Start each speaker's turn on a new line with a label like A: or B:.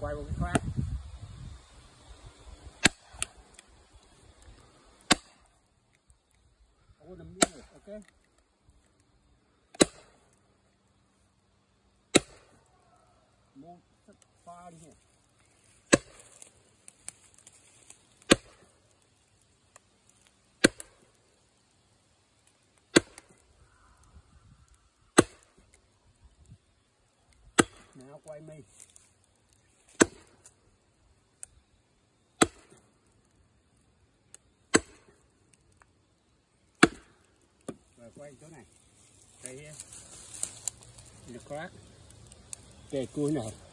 A: quay một cái khoát. Ô, nằm đi rồi, ok. Một pha đi here. Nào quay mi. Rồi quay chỗ này. Đây here. The crack. Cái cuối này.